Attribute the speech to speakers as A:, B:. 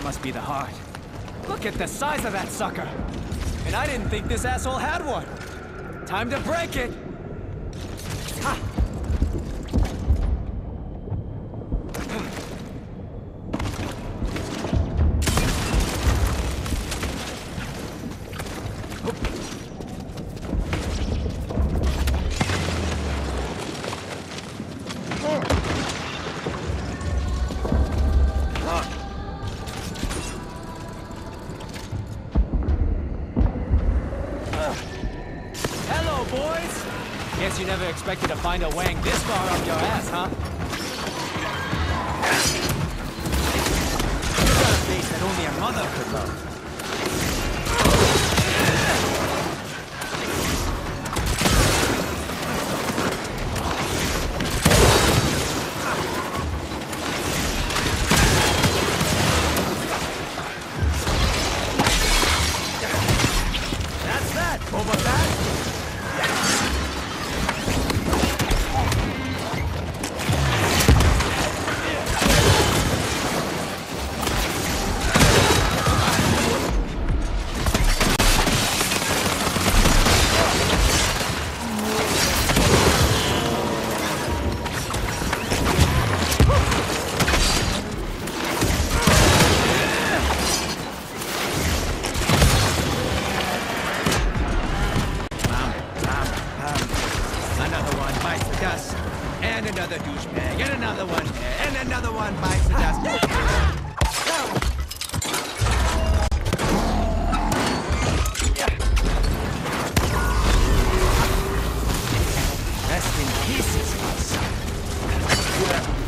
A: must be the heart. Look at the size of that sucker! And I didn't think this asshole had one! Time to break it! Ha! Hello, boys! Guess you never expected to find a wang this far up your ass, huh? You got a face that only a mother could love. That's that, Boba Fett! Another one bites the dust, and another douchebag, and another one, and another one bites the dust. Rest in pieces, my son.